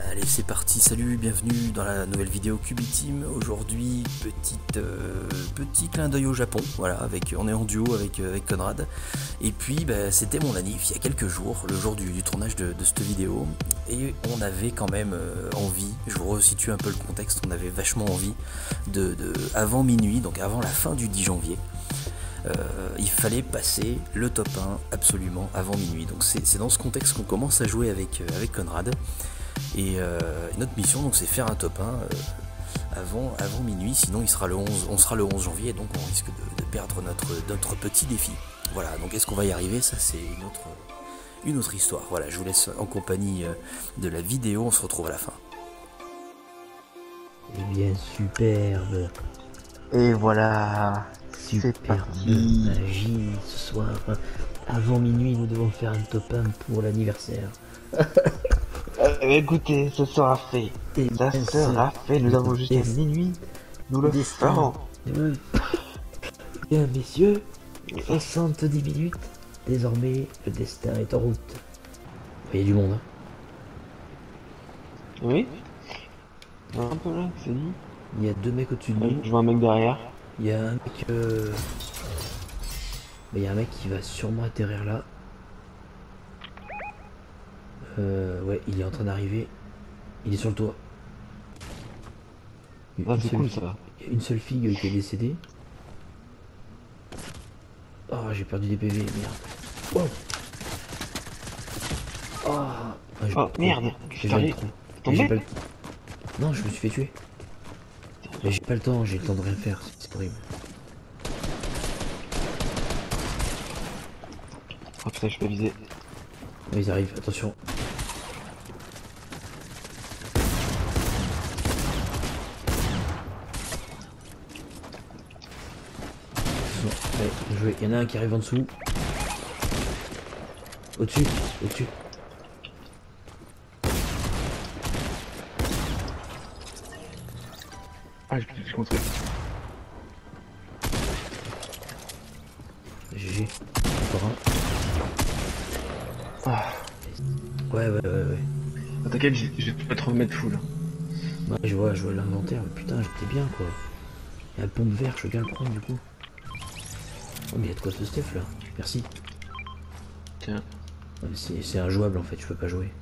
Allez, c'est parti, salut, bienvenue dans la nouvelle vidéo Cubiteam. Aujourd'hui, petit clin d'œil au Japon, voilà, on est en duo avec Conrad. Et puis, c'était mon anniv il y a quelques jours, le jour du tournage de cette vidéo. Et on avait quand même envie, je vous resitue un peu le contexte, on avait vachement envie avant minuit, donc avant la fin du 10 janvier. Il fallait passer le top 1 absolument avant minuit. Donc c'est dans ce contexte qu'on commence à jouer avec Conrad. Et notre mission donc c'est faire un top 1 avant minuit, sinon on sera le 11 janvier, donc on risque de perdre notre petit défi. Voilà, donc est-ce qu'on va y arriver? Ça c'est une autre histoire. Voilà, je vous laisse en compagnie de la vidéo, on se retrouve à la fin. Eh bien, superbe. Et voilà, Superbe magie ce soir. Avant minuit, nous devons faire un top 1 pour l'anniversaire. écoutez, ce sera fait. Ça sera fait, nous avons jusqu'à minuit. Nous le ferons. Bien, messieurs, 70 minutes. Désormais, le destin est en route. Il y a du monde. Hein. Oui. Un peu là, c'est dit. Il y a deux mecs au-dessus de nous. Je vois un mec derrière. Il y a un mec... il y a un mec qui va sûrement atterrir là. Ouais, il est en train d'arriver. Il est sur le toit. Ah, c'est cool ça. Il y a une seule fille qui est décédée. Oh, j'ai perdu des PV, merde. Wow. Oh, merde. Tombé. Non, je me suis fait tuer. Mais j'ai pas le temps, j'ai le temps de rien faire, c'est horrible. Oh putain, je peux viser. Ils arrivent, attention. Allez, bien joué. Il y en a un qui arrive en dessous. Au-dessus. Ah, je construis. GG. Encore un. Ah. Ouais. Oh, t'inquiète, je vais pas trop me mettre full. Ouais, je vois l'inventaire, mais putain, j'étais bien quoi. Il y a le pompe vert, je veux bien le prendre du coup. Oh, mais il y a de quoi ce stuff là. Merci. Tiens. C'est injouable en fait, je peux pas jouer.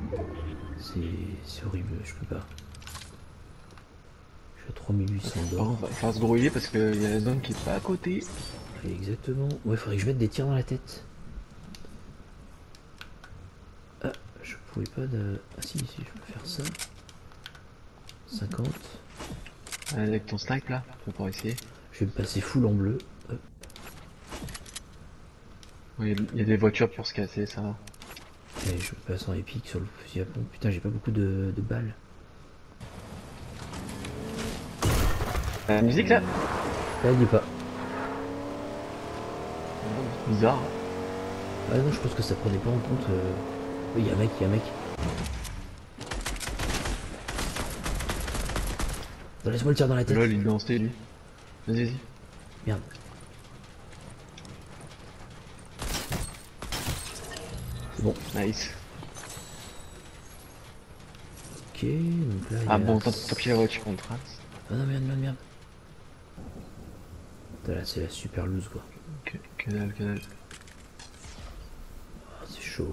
C'est horrible, je peux pas. Je suis à 3800 d'or. On va faire se grouiller parce qu'il y a la zone qui est pas à côté. Exactement. Ouais, faudrait que je mette des tirs dans la tête. Ah, je pouvais pas de... Ah si, je peux faire ça. 50. Avec ton snipe là, on pourra essayer. Je vais me passer full en bleu. Hop. Oui, il y a des voitures pour se casser, ça va. Et je me passe en épique sur le fusil à pompe. Putain, j'ai pas beaucoup de balles. La musique là? Là, il n'y est pas. Bizarre. Ah non, je pense que ça prenait pas en compte. Oui, il y a un mec. Non, laisse-moi le tir dans la tête. Lol, il est lancé lui. Vas-y. Merde. C'est bon. Nice. Ok, donc là. Ah bon, tant pis la voiture on trace. Ah non, merde. Là, c'est la super loose quoi. Que dalle. Ah, c'est chaud.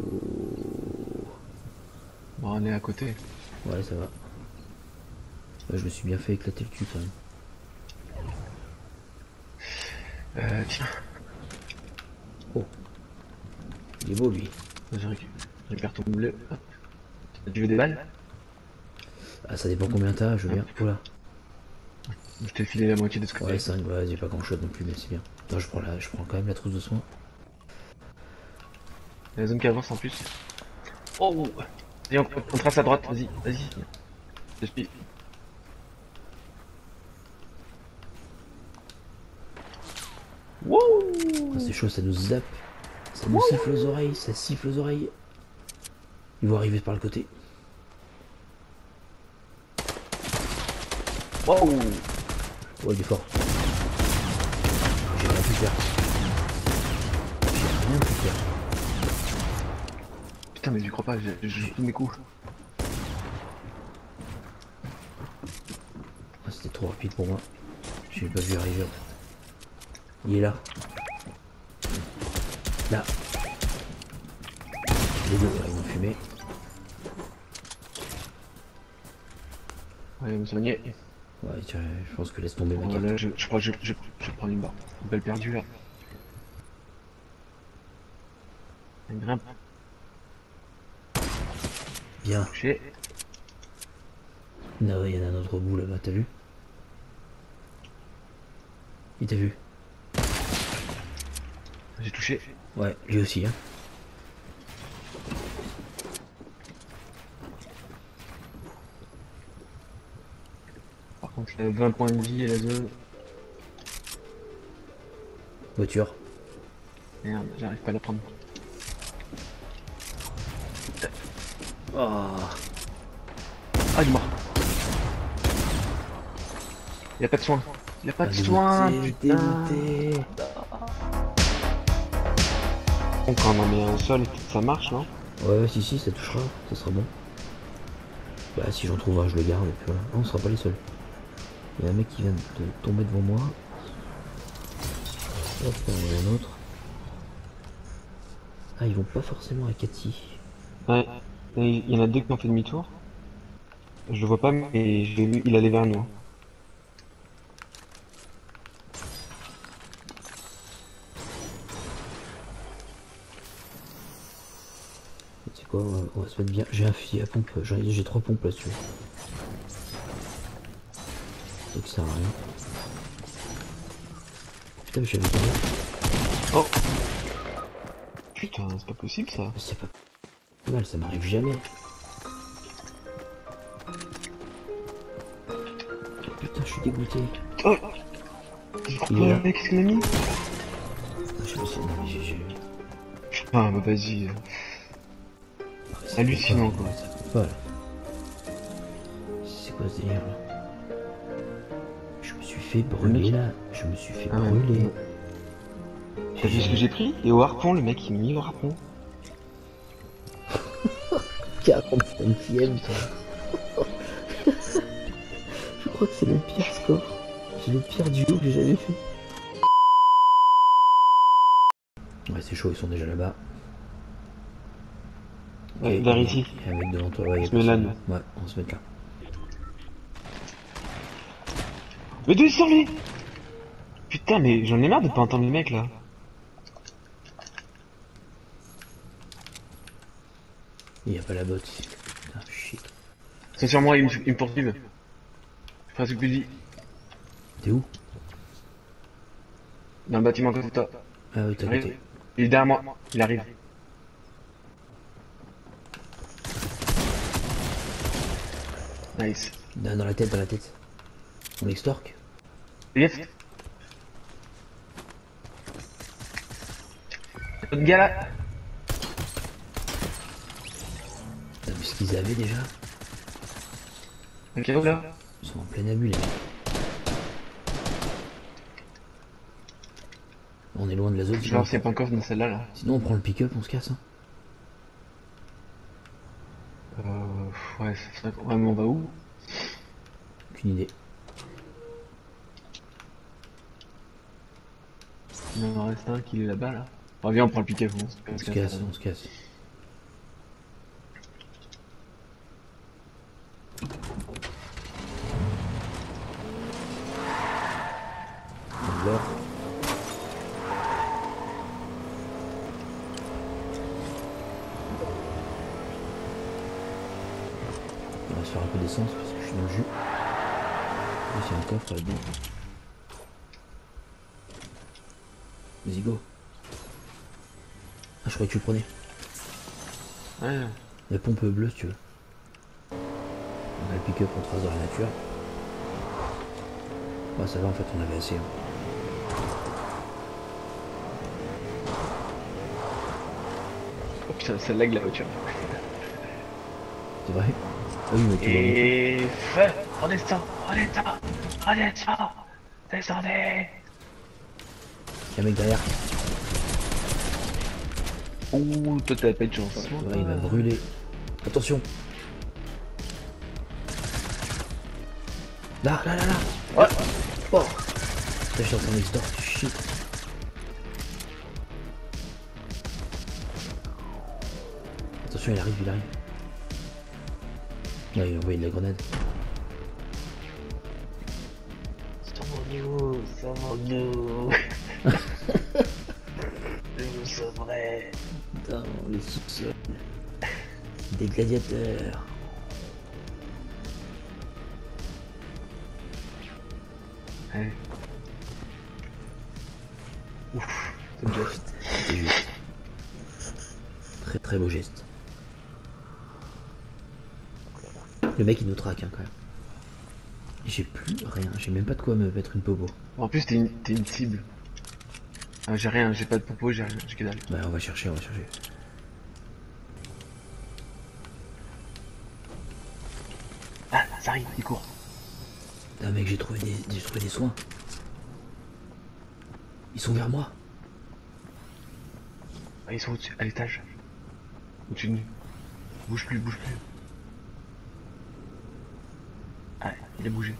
Bon, on est à côté. Ouais, ça va. Ouais, je me suis bien fait éclater le cul quand même. Tiens. Oh. Il est beau lui. Je récupère ton bleu. Hop. Tu veux des balles? Ah, ça dépend combien t'as, je veux bien. Oula. Je t'ai filé la moitié de ce que Ouais, 5, ouais, j'ai pas grand chose non plus, mais c'est bien. Attends, je prends quand même la trousse de soins. Il y a la zone qui avance en plus. Oh! Viens, on trace à droite, vas-y. Je suis. Wow! Ah, c'est chaud, ça nous zappe. Ça nous siffle aux oreilles, ça siffle aux oreilles. Ils vont arriver par le côté. Wow! Oh, il est fort. J'ai rien pu faire. Putain, mais je crois pas, je joue tous mes coups. trop rapide pour moi. Je l'ai pas vu arriver en fait. Il est là. Là. Les deux, là, ils vont fumer. Allez, me soigner. Ouais, tiens, je pense que laisse tomber ma carte. Là, je crois que je prends une barre. Une balle perdue là. Une grimpe. Bien. Touché. Non, il y en a un autre bout là-bas, t'as vu? Il t'a vu? J'ai touché. Ouais, lui aussi, hein. Par contre, il a 20 points de vie et la zone. Voiture. Merde, j'arrive pas à la prendre. Oh. Ah, il est mort. Il a pas de soin. Il a pas de soin, putain. Dégoûté. Donc quand on en met un seul, ça marche, non? Ouais, si, ça touchera, ça sera bon. Bah, si j'en trouve un, je le garde, et puis voilà. Non, on sera pas les seuls. Il y a un mec qui vient de tomber devant moi. Hop, il y en a un autre. Ah, ils vont pas forcément à Cathy. Ouais, et il y en a deux qui ont fait demi-tour. Je le vois pas, mais je l'ai vu, il allait vers nous. C'est quoi, on va se mettre bien. J'ai un fusil à pompe, j'ai 3 pompes là-dessus. Donc ça sert à rien. Putain, mais j'avais gagné. Oh putain, c'est pas possible ça. C'est pas mal, ça m'arrive jamais. Putain, je suis dégoûté. Oh Il est là. Qu'est-ce qu'il a mis? Je sais pas si... Non, mais j'ai... Putain, bah vas-y. Hallucinant quoi. Voilà. C'est quoi ce délire là? Je me suis fait brûler là. Je me suis fait brûler. T'as vu ce que j'ai pris? Et au harpon, le mec il m'a mis au harpon. 45ème toi. Je crois que c'est le pire score. C'est le pire duo que j'ai jamais fait. Ouais, c'est chaud, ils sont déjà là-bas. Ouais, vers ici. Il y a un mec devant toi, ouais, On se met là, nous. Ouais, on se met là. Mais d'où sur lui? Putain, mais j'en ai marre de pas entendre les mecs là. Il y a pas la botte ici. Putain, shit. C'est sur moi, ils me poursuivent. Je ferai ce que tu dis. T'es où? Dans le bâtiment à côté de toi. Ah oui, t'as Arrive. côté. Il est derrière moi, il arrive. Nice. Dans la tête, dans la tête. On l'extorque. Fais gaffe. Y'a pas de gars là. T'as vu ce qu'ils avaient déjà? Ok, là. Ils sont en plein abus les mecs. On est loin de la zone. Je vais voir s'il n'y a pas encore dans celle-là là. Sinon on prend le pick-up, on se casse. Hein. Ouais, c'est ça. Ouais, mais on va où? Aucune idée. Il en reste un qui est là-bas là. Bon, viens, on prend le pick-up. On se casse, on se casse. On meurt. On va se faire un peu d'essence parce que je suis dans le jus. Là, c'est un coffre là-dedans. Vas-y, go. Ah, je croyais que tu le prenais. Ouais. La pompe bleue si tu veux. On a le pick-up, on trace dans la nature. Bah ça va en fait, on avait assez. Hein. Oh putain, ça lag la voiture. C'est vrai? Ah oui, mais tu Et feu, redescends, redescends, descendez. Il y a un mec derrière. Ouh, toi t'avais pas eu de chance. Ouais, il m'a brûlé. Attention. Là. Ouais. Oh. Putain, j'étais en train d'extort, shit. Attention, il arrive. Ouais, il a envoyé de la grenade. Sauve-nous. Je vous sauverai. Dans les sous-sols. Des gladiateurs. Ouais. Ouf, c'est le geste. C'était juste. Très beau geste. Le mec il nous traque hein, quand même. J'ai plus rien, j'ai même pas de quoi me mettre une popo. En plus, t'es une cible. Ah, j'ai rien, j'ai pas de popo, j'ai rien, j'ai que dalle. Bah on va chercher. Ah, ça arrive, il court. Ah mec, j'ai trouvé des soins. Ils sont vers moi. Ah, ils sont au-dessus, à l'étage. Au-dessus de nous. Bouge plus. Ah, il a bougé.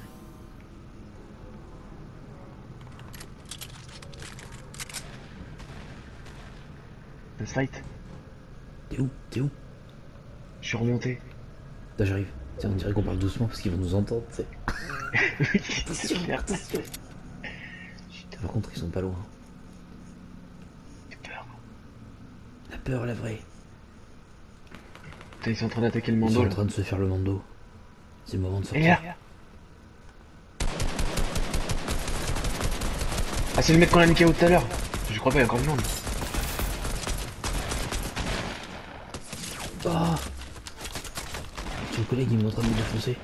Let's fight. T'es où Je suis remonté. Là j'arrive. Tiens, on dirait qu'on parle doucement parce qu'ils vont nous entendre, tu sais. Oui, c'est super. Par contre, ils sont pas loin. J'ai peur. La peur, la vraie. Putain, ils sont en train d'attaquer le Ils mando sont en là. train de se faire le mando. C'est le moment de Et sortir. là. Ah, c'est le mec qu'on a niqué tout à l'heure. Je crois pas, il y a encore du monde. Oh Ton collègue il est en train de me défoncer.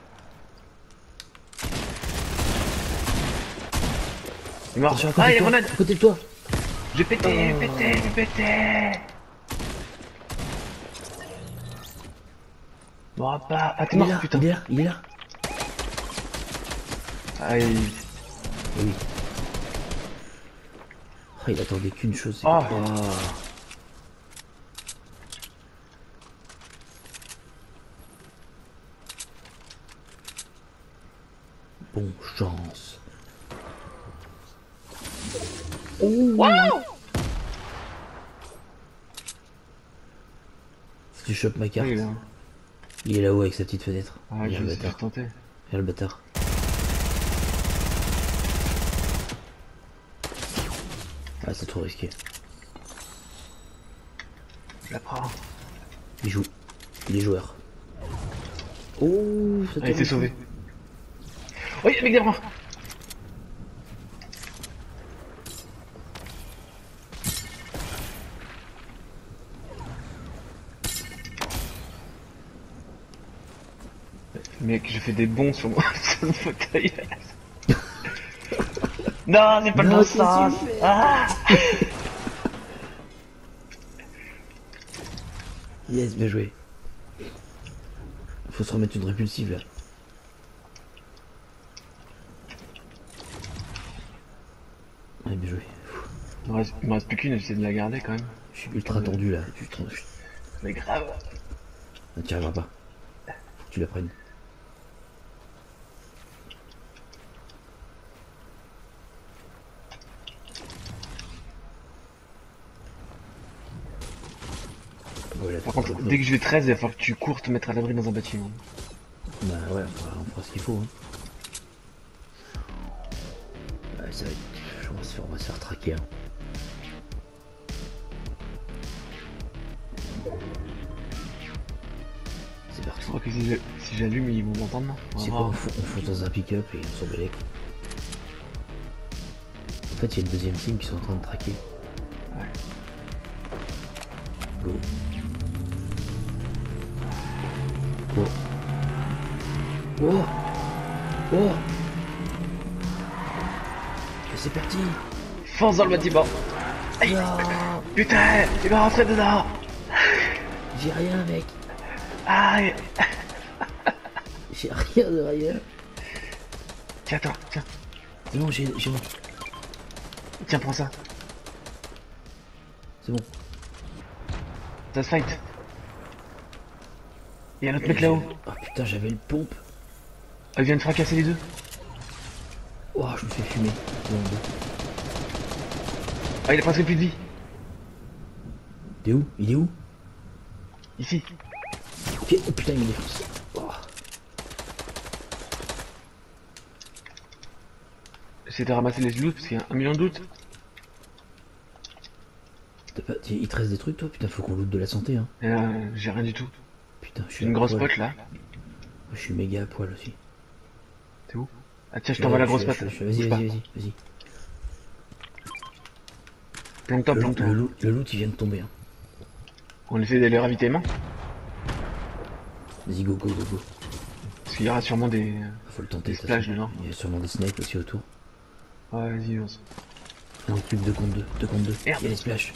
Il est mort. Attention, à côté Ah, de il y a toi, grenade. à côté de toi. J'ai pété. M'aura pas. Ah, t'es Il est mort, là, putain. il est là. Ah, il... Oui. Oh, il attendait qu'une chose, c'est Oh. que... Bon chance. Wow. Si tu chopes ma carte, Oui, là. il est là-haut avec sa petite fenêtre. Ah, Viens je le me suis bâtard. tenté. Viens le bâtard. Ah, c'est trop risqué. Je la prends. Il joue. Il est joueur. Oh, ça Ah, il s'est sauvé. Oui, mec derrière moi. Mec, je fais des bons sur moi, sur le fauteuil. Non, c'est pas le Non, bon c'est sens. super. Ah. Yes, bien joué. Faut se remettre une répulsive là. Ouais, bien joué. Il me reste plus qu'une, j'essaie de la garder quand même. Je suis ultra tendu là. Mais grave. Non, t'y arriveras pas. Faut que tu la prennes. Voilà, Par contre, dès que je vais 13, il va falloir que tu cours te mettre à l'abri dans un bâtiment. Bah ouais, on fera ce qu'il faut. Hein. Ouais, ça va être... on va se faire traquer. Hein. C'est parti. Je crois que si j'allume, ils vont m'entendre, non? C'est quoi, on fonce dans un pick-up et on s'en bat les couilles. En fait, il y a une deuxième team qui sont en train de traquer. Ouais. Go. Oh. Oh. Oh. Et c'est parti. Fonce dans le bâtiment. Aïe. Non. Putain, il va rentrer dedans. J'ai rien, mec. Aïe. J'ai rien de rien. Tiens, attends, tiens. C'est bon, j'ai bon. Tiens, prends ça. C'est bon. Ça se fight. Il y a un autre mec là-haut. Ah putain, j'avais le pompe. Ah, il vient de fracasser les deux. Oh, je me fais fumer. Bon, bon. Ah, il a presque plus de vie. T'es où? Il est où? Ici. Ok, oh putain, il me défonce. Oh. J'essaie de ramasser les loot parce qu'il y a 1 million de loot. Il te reste des trucs toi? Putain, faut qu'on loot de la santé hein. J'ai rien du tout. Putain, je J'ai suis une à grosse poil. pote là. Je suis méga à poil aussi. T'es où? Ah tiens, je t'envoie la grosse pote. Vas-y, vas-y. Plante-toi, plante-toi. Le loot il vient de tomber hein. On essaie d'aller au ravitaillement. Vas-y, go. Parce qu'il y aura sûrement des Faut le tenter. splash dedans. Il y a sûrement des snipes aussi autour. Ouais, vas-y, lance. Un truc 2 contre 2, 2 contre 2. Merde. Il y a des splash.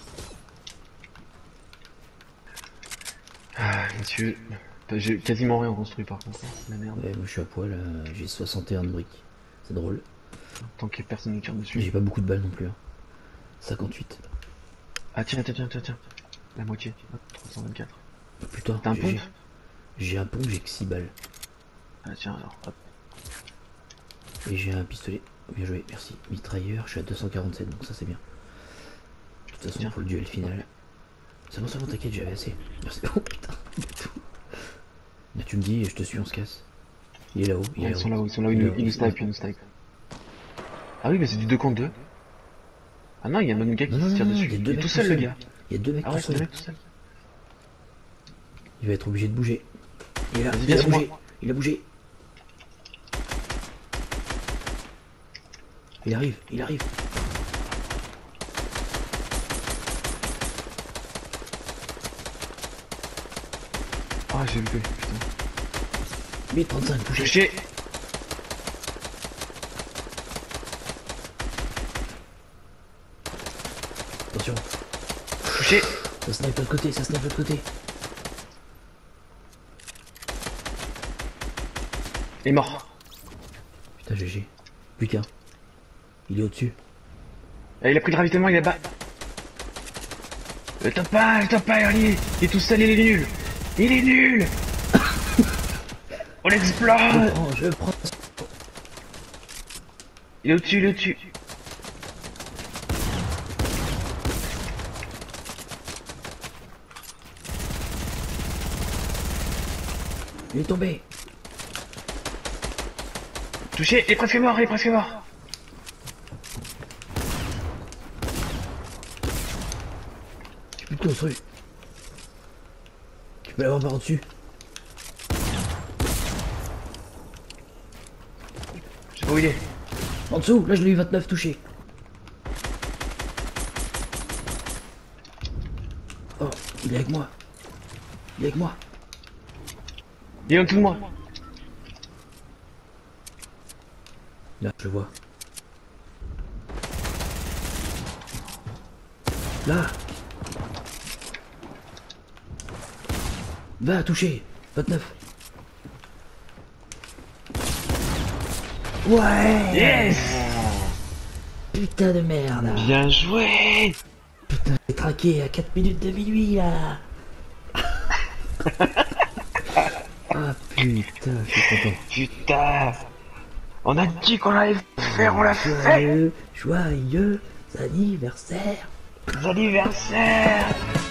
Ah, monsieur. J'ai quasiment rien construit par contre. La merde. Ouais, moi je suis à poil, j'ai 61 de briques. C'est drôle. Tant que personne ne tire dessus. J'ai pas beaucoup de balles non plus. Hein. 58. Ah tiens. La moitié. Hop, 324. Oh, putain, T'as un pompe? j'ai un pompe, j'ai que 6 balles. Ah tiens alors, hop. Et j'ai un pistolet. Bien joué, merci. Mitrailleur, je suis à 247, donc ça c'est bien. De toute façon, Tiens. pour le duel final. C'est bon, t'inquiète, j'avais assez. Merci. Oh putain, tout. Là, tu me dis et je te suis, on se casse. Il est là-haut, il est Ils sont là-haut. là-haut, ils nous snipe. Ah oui, mais c'est du 2 contre 2. Ah non, il y a un autre gars qui se tire dessus. Il est tout seul le gars. Il y a 2 mecs Ah tout ouais, c'est 2 seuls. mecs tout seul. Il va être obligé de bouger. Il est là, Vas-y, il viens a sur bougé. moi. Il a bougé. Il arrive. Ah, j'ai loupé, putain. 1035, touché. Touché. Attention. Touché. Ça snipe de l'autre côté, Il est mort. Putain, GG. Plus qu'un. Il est au-dessus. Ah, il a pris le ravitaillement, il est là-bas. Le top pas, il est tout seul, il est nul. On l'explose. Je prends. Il est au-dessus. Il est tombé. Touché, il est presque mort. J'ai plus de construit. Tu peux l'avoir par au-dessus. Je sais pas où il est. En dessous, là je l'ai eu 29 touché. Oh, il est avec moi. Il est en dessous de moi. Là, je le vois. Là. Va, touché. 29. Ouais. Yes. Putain de merde. Bien joué. Putain, j'ai traqué à 4 minutes de minuit là. Ah putain, je suis content. Putain. On a dit qu'on allait le faire, on l'a fait. Joyeux anniversaire. Anniversaire.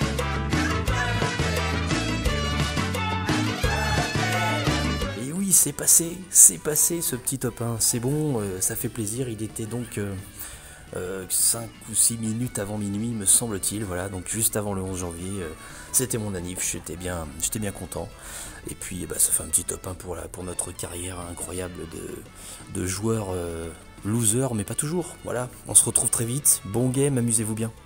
Et oui, c'est passé ce petit top 1, c'est bon, ça fait plaisir, il était donc 5 ou 6 minutes avant minuit me semble-t-il, voilà, donc juste avant le 11 janvier, c'était mon anniv, j'étais bien content, et puis bah, ça fait un petit top 1 pour notre carrière incroyable de joueurs loser, mais pas toujours, voilà, on se retrouve très vite, bon game, amusez-vous bien.